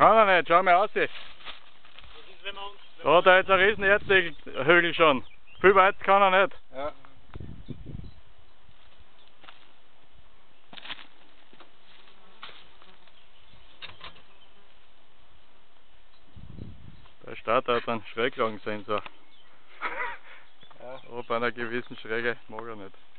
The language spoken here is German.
Kann er nicht, schau mal aus. Das ist, wenn wir uns... Da hat er jetzt einen riesen Erzhügel schon. Viel weit kann er nicht. Ja. Der Starter hat einen Schräglagensensor. Ja. Aber bei einer gewissen Schräge mag er nicht.